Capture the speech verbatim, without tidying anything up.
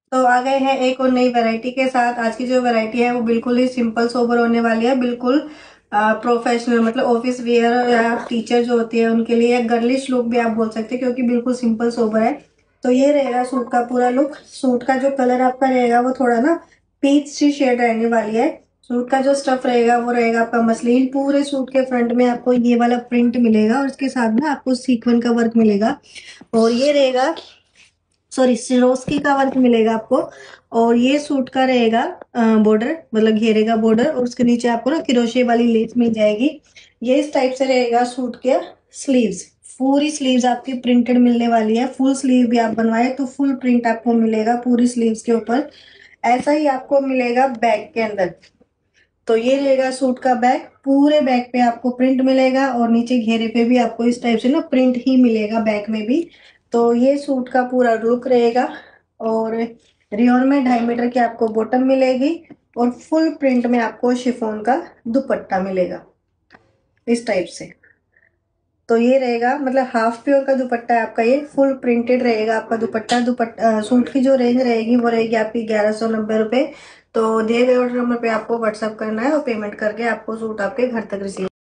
तो आ गए हैं एक और नई वैरायटी के साथ। आज की जो वैरायटी है वो बिल्कुल ही सिंपल सोबर होने वाली है, बिल्कुल प्रोफेशनल, मतलब ऑफिस वेयर या टीचर जो होती है उनके लिए, गर्लिश लुक भी आप बोल सकते हैं क्योंकि बिल्कुल सिंपल सोबर है। तो ये रहेगा सूट का पूरा लुक। सूट का जो कलर आपका रहेगा वो थोड़ा ना पीच सी शेड रहने वाली है। सूट का जो स्टफ रहेगा वो रहेगा आपका मसलिन। पूरे सूट के फ्रंट में आपको ये वाला प्रिंट मिलेगा और इसके साथ में आपको सीक्वेंस का वर्क मिलेगा। और ये रहेगा, सॉरी, सिरोस्की का वर्क मिलेगा आपको। और ये सूट का रहेगा बॉर्डर, मतलब घेरे का बॉर्डर, और उसके नीचे आपको ना क्रोशे वाली लेस मिल जाएगी। ये इस टाइप से रहेगा सूट के स्लीव्स। पूरी स्लीव्स आपकी प्रिंटेड मिलने वाली है। फुल स्लीव भी आप बनवाए तो फुल प्रिंट आपको मिलेगा पूरी स्लीव्स के ऊपर। ऐसा ही आपको मिलेगा बैक के अंदर। तो ये रहेगा सूट का बैक। पूरे बैक पे आपको प्रिंट मिलेगा और नीचे घेरे पे भी आपको इस टाइप से ना प्रिंट ही मिलेगा बैक में भी। तो ये सूट का पूरा लुक रहेगा। और रियोन में ढाई मीटर की आपको बॉटम मिलेगी और फुल प्रिंट में आपको शिफॉन का दुपट्टा मिलेगा इस टाइप से। तो ये रहेगा, मतलब हाफ प्योर का दुपट्टा है आपका, ये फुल प्रिंटेड रहेगा आपका दुपट्टा। दुपट्टा सूट की जो रेंज रहेगी वो रहेगी आपकी ग्यारह सौ नब्बे रुपए। तो दिए गए ऑर्डर नंबर पे आपको व्हाट्सअप करना है और पेमेंट करके आपको सूट आपके घर तक रिसीव